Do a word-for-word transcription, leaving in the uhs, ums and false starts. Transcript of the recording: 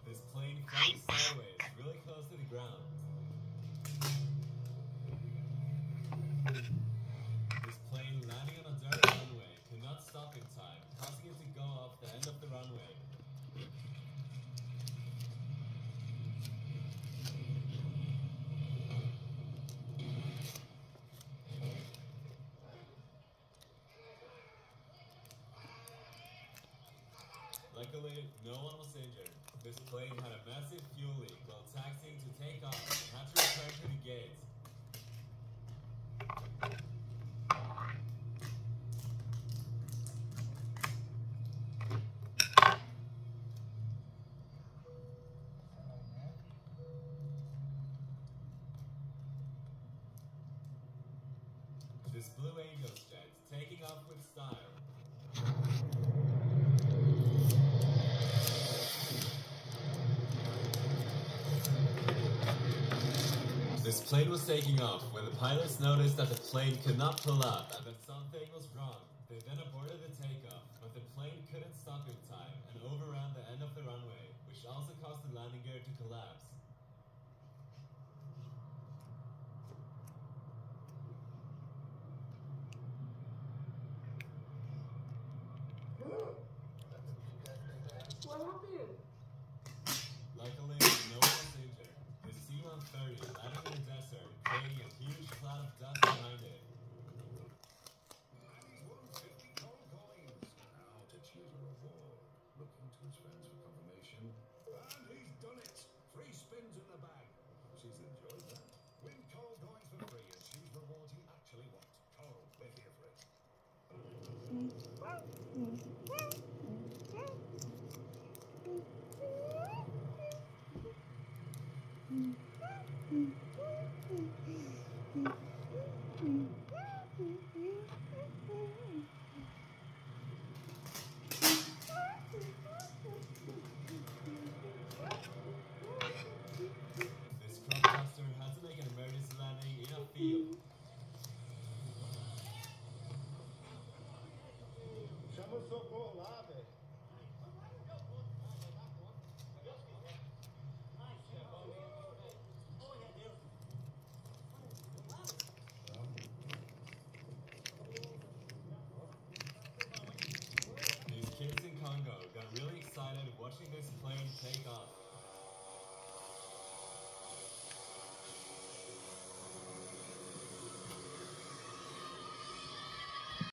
This plane flies sideways, really close to the ground. This plane landing on a dirt runway could not stop in time, causing it to go off the end of the runway. Luckily, no one was injured. This plane had a massive fuel leak while taxiing to take off and had to return to the gates. This Blue Angels jet taking off with style. This plane was taking off when the pilots noticed that the plane could not pull up and that something was wrong. They then aborted the takeoff, but the plane couldn't stop in time and overran the end of the runway, which also caused the landing gear to collapse. What happened? Luckily, no one was injured. The C one thirty landed in the desert, creating a huge cloud of dust behind it. And he's won fifty cold coins. Now to choose a reward. Looking to his friends for confirmation. And he's done it. Free spins in the bag. She's enjoyed that. Win cold coins for free and choose rewards you actually want. Coral, we're here for it. This crop duster had to make an emergency landing in a field. Chama o socorro lá, velho. These kids in Congo got really excited watching this plane take off.